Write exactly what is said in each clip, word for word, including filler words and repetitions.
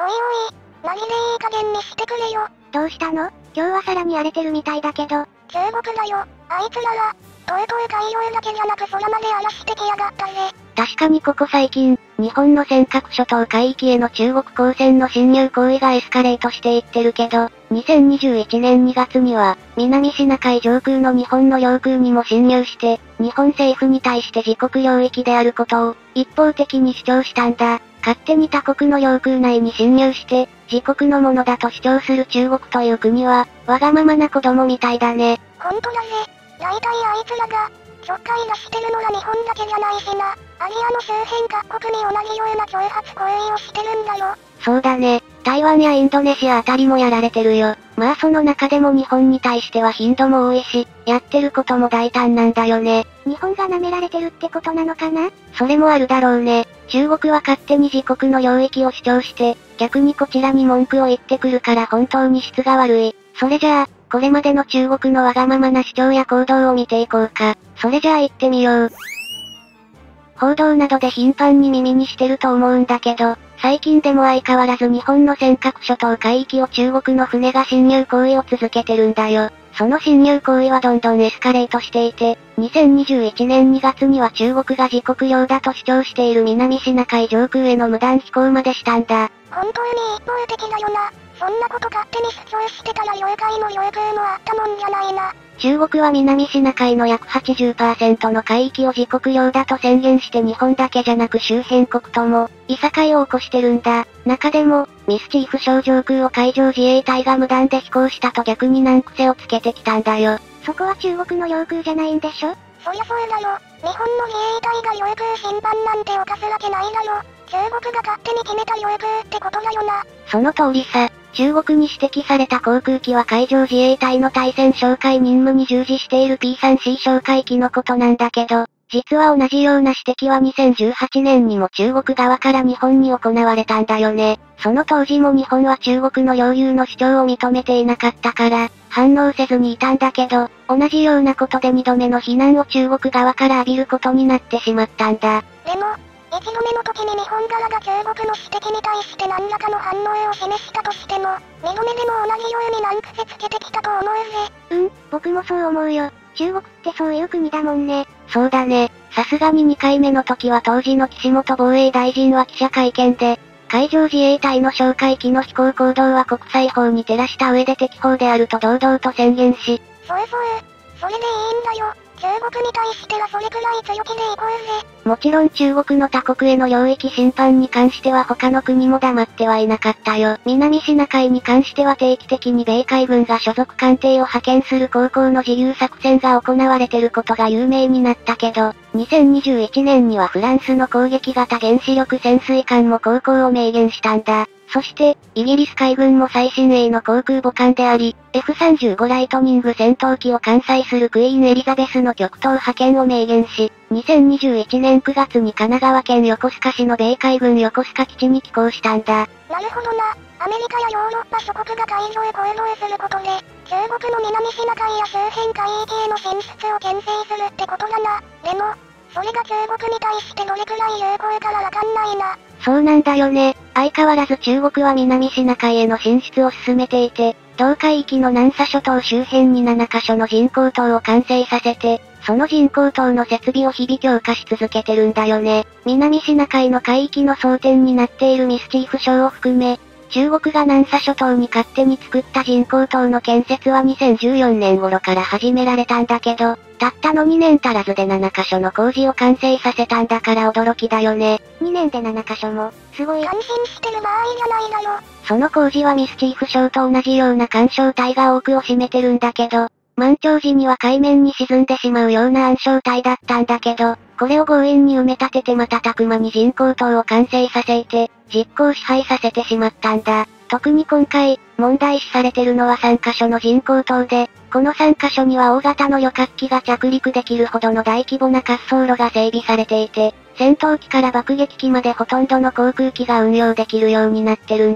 おいおい、マジでいい加減にしてくれよ。 どうしたの？今日はさらに荒れてるみたいだけど。 中国だよ、あいつらは。とうとう海洋だけじゃなく空まで荒らしてきやがったぜ。 確かにここ最近、日本の尖閣諸島海域への中国公船の侵入行為がエスカレートしていってるけど、にせんにじゅういちねんにがつには、南シナ海上空の日本の領空にも侵入して、日本政府に対して自国領域であることを、一方的に主張したんだ。勝手に他国の領空内に侵入して、自国のものだと主張する中国という国は、わがままな子供みたいだね。 ほんとだぜ。大体あいつらが、ちょっかい出してるのは日本だけじゃないしな。アジアの周辺各国に同じような挑発行為をしてるんだよ。 そうだね。台湾やインドネシアあたりもやられてるよ。まあその中でも日本に対しては頻度も多いし、やってることも大胆なんだよね。 日本が舐められてるってことなのかな？それもあるだろうね。中国は勝手に自国の領域を主張して、逆にこちらに文句を言ってくるから本当に質が悪い。それじゃあ、これまでの中国のわがままな主張や行動を見ていこうか。それじゃあ行ってみよう。報道などで頻繁に耳にしてると思うんだけど、最近でも相変わらず日本の尖閣諸島海域を中国の船が侵入行為を続けてるんだよ。その侵入行為はどんどんエスカレートしていて、にせんにじゅういちねんにがつには中国が自国領だと主張している南シナ海上空への無断飛行までしたんだ。 本当に一方的だよな。そんなこと勝手に主張してたら領海の領空もあったもんじゃないな。 中国は南シナ海の約 はちじゅっパーセント の海域を自国領だと宣言して日本だけじゃなく周辺国とも、いさかいを起こしてるんだ。中でも、ミスチーフ礁上空を海上自衛隊が無断で飛行したと逆に難癖をつけてきたんだよ。 そこは中国の領空じゃないんでしょ？ そりゃそうだろ。日本の自衛隊が領空侵犯なんて犯すわけないだろ。中国が勝手に決めた領空ってことだよな。 その通りさ。中国に指摘された航空機は海上自衛隊の対潜哨戒任務に従事している ピースリーシー 哨戒機のことなんだけど、実は同じような指摘はにせんじゅうはちねんにも中国側から日本に行われたんだよね。その当時も日本は中国の領有の主張を認めていなかったから、反応せずにいたんだけど、同じようなことでにどめの非難を中国側から浴びることになってしまったんだ。 でも、一度目の時に日本側が中国の指摘に対して何らかの反応を示したとしても、二度目でも同じように難癖つけてきたと思うぜ。 うん、僕もそう思うよ。中国ってそういう国だもんね。そうだね。さすがににかいめの時は当時の岸本防衛大臣は記者会見で、海上自衛隊の哨戒機の飛行行動は国際法に照らした上で適法であると堂々と宣言し、 そうそう。それでいいんだよ。中国に対してはそれくらい強気でいこうぜ。 もちろん中国の他国への領域侵犯に関しては他の国も黙ってはいなかったよ。南シナ海に関しては定期的に米海軍が所属艦艇を派遣する航行の自由作戦が行われてることが有名になったけど、にせんにじゅういちねんにはフランスの攻撃型原子力潜水艦も航行を明言したんだ。そして、イギリス海軍も最新鋭の航空母艦であり、エフさんじゅうご ライトニング戦闘機を艦載するクイーンエリザベスの極東派遣を明言し、にせんにじゅういちねんくがつに神奈川県横須賀市の米海軍横須賀基地に寄港したんだ。 なるほどな。アメリカやヨーロッパ諸国が海上へ行動することで、中国の南シナ海や周辺海域への進出を牽制するってことだな。でも、それが中国に対してどれくらい有効かはわかんないな。 そうなんだよね。相変わらず中国は南シナ海への進出を進めていて、同海域の南沙諸島周辺にななかしょの人工島を完成させて、その人工島の設備を日々強化し続けてるんだよね。南シナ海の海域の争点になっているミスチーフ礁を含め、中国が南沙諸島に勝手に作った人工島の建設はにせんじゅうよねん頃から始められたんだけど、たったのにねん足らずでななかしょの工事を完成させたんだから驚きだよね。 にねんでななかしょも、すごい。感心してる場合じゃないだろ。 その工事はミスチーフ礁と同じような干渉帯が多くを占めてるんだけど、満潮時には海面に沈んでしまうような暗礁帯だったんだけど、これを強引に埋め立てて瞬く間に人工島を完成させて、実効支配させてしまったんだ。特に今回、問題視されてるのはさんかしょの人工島で、このさんかしょには大型の旅客機が着陸できるほどの大規模な滑走路が整備されていて、戦闘機から爆撃機までほとんどの航空機が運用できるようになってるんだ。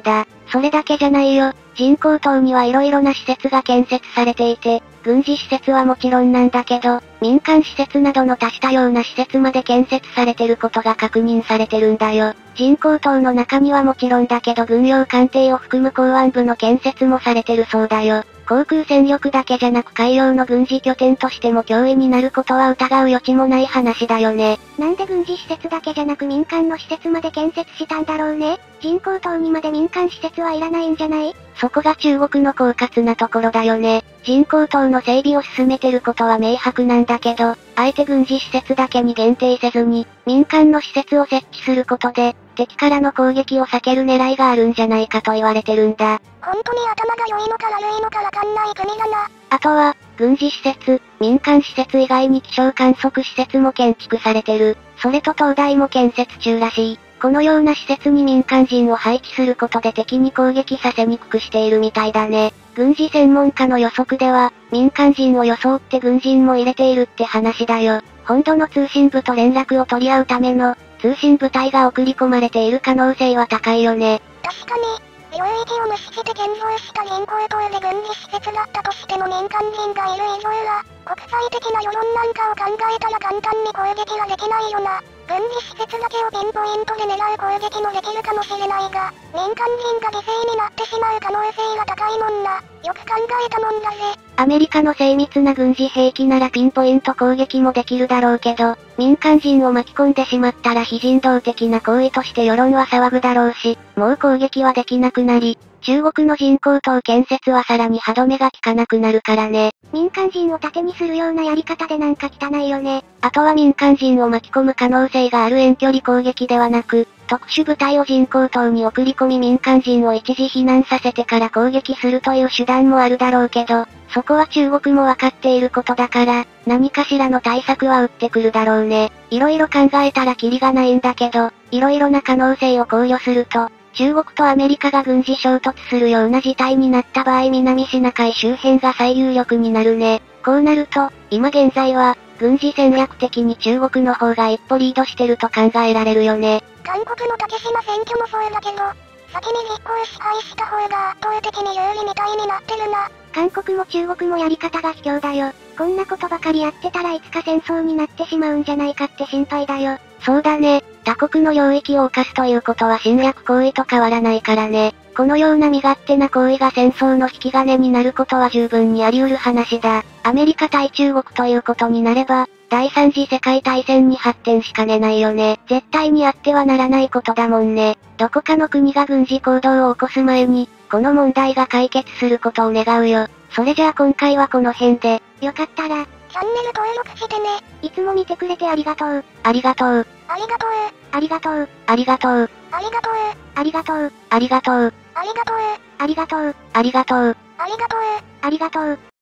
それだけじゃないよ。人工島には色々な施設が建設されていて、軍事施設はもちろんなんだけど、民間施設などの多種多様な施設まで建設されてることが確認されてるんだよ。人工島の中にはもちろんだけど軍用艦艇を含む港湾部の建設もされてるそうだよ。航空戦力だけじゃなく海洋の軍事拠点としても脅威になることは疑う余地もない話だよね。 なんで軍事施設だけじゃなく民間の施設まで建設したんだろうね。人工島にまで民間施設はいらないんじゃない？ そこが中国の狡猾なところだよね。人工島の整備を進めてることは明白なんだけど、あえて軍事施設だけに限定せずに、民間の施設を設置することで、敵からの攻撃を避ける狙いがあるんじゃないかと言われてるんだ。 本当に頭が良いのか悪いのかわかんない国だな。 あとは、軍事施設、民間施設以外に気象観測施設も建築されてる。それと灯台も建設中らしい。このような施設に民間人を配置することで敵に攻撃させにくくしているみたいだね。軍事専門家の予測では、民間人を装って軍人も入れているって話だよ。本土の通信部と連絡を取り合うための、通信部隊が送り込まれている可能性は高いよね。 確かに、領域を無視して建造した人工島で軍事施設だったとしても民間人がいる以上は、国際的な世論なんかを考えたら簡単に攻撃はできないよな。軍事施設だけをピンポイントで狙う攻撃もできるかもしれないが、民間人が犠牲になってしまう可能性が高いもんな。よく考えたもんだぜ。 アメリカの精密な軍事兵器ならピンポイント攻撃もできるだろうけど、民間人を巻き込んでしまったら非人道的な行為として世論は騒ぐだろうし、もう攻撃はできなくなり、中国の人工島建設はさらに歯止めが効かなくなるからね。 民間人を盾にするようなやり方でなんか汚いよね。 あとは民間人を巻き込む可能性がある遠距離攻撃ではなく、特殊部隊を人工島に送り込み民間人を一時避難させてから攻撃するという手段もあるだろうけど、そこは中国もわかっていることだから、何かしらの対策は打ってくるだろうね。いろいろ考えたらキリがないんだけど、いろいろな可能性を考慮すると、中国とアメリカが軍事衝突するような事態になった場合南シナ海周辺が最有力になるね。こうなると、今現在は、軍事戦略的に中国の方が一歩リードしてると考えられるよね。 韓国の竹島選挙もそうだけど、先に実行支配した方が圧倒的に有利みたいになってるな。韓国も中国もやり方が卑怯だよ。こんなことばかりやってたらいつか戦争になってしまうんじゃないかって心配だよ。 そうだね。他国の領域を侵すということは侵略行為と変わらないからね。このような身勝手な行為が戦争の引き金になることは十分にあり得る話だ。アメリカ対中国ということになれば、第三次世界大戦に発展しかねないよね。絶対にあってはならないことだもんね。どこかの国が軍事行動を起こす前に、この問題が解決することを願うよ。それじゃあ今回はこの辺で。 よかったら、チャンネル登録してね。いつも見てくれてありがとう。 ありがとう。 ありがとう。ありがとう。 ありがとう。 ありがとう。ありがとう。 ありがとう。 ありがとう。ありがとう。 ありがとう。 ありがとう。ありがとう。